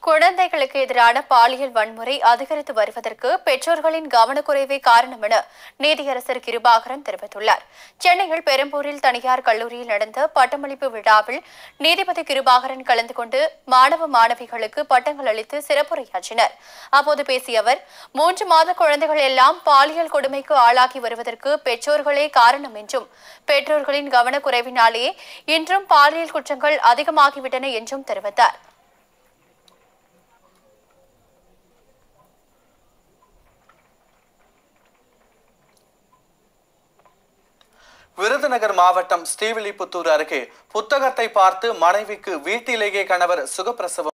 குழந்தைகளுக்கு எதிரான பாலியல் வன்முறை அதிகரித்து வருவதற்கு பெற்றோர்களின் கவனக்குறைவே காரணம் என நீதியரசர் கிருபாகரன் தெரிவித்துள்ளார். சென்னையில் பெரம்பூரில் தனியார் கல்லூரியில் நடந்த பட்டமளிப்பு விழாவில் நீதிபதி கிருபாகரன் கலந்து கொண்டு மாணவ மாணவிகளுக்கு பட்டங்கள் அளித்து சிறப்புரையாற்றினர். அப்போது பேசிய அவர், 3 மாத குழந்தைகள் எல்லாம் பாலியல் கொடுமைக்கு ஆளாகி வருவதற்கு பெற்றோர்களே காரணம் என்றும், பெற்றோர்களின் கவனக்குறைவினாலேயே இன்றும் பாலியல் குற்றங்கள் அதிகமாகிவிட்டன என்றும் தெரிவித்தார். விருதுநகர் மாவட்டம் ஸ்ரீவில்லிபுத்தூர் அருகே புத்தகத்தை பார்த்து மனைவிக்கு வீட்டிலேயே கணவர் சுகப்பிரசவம்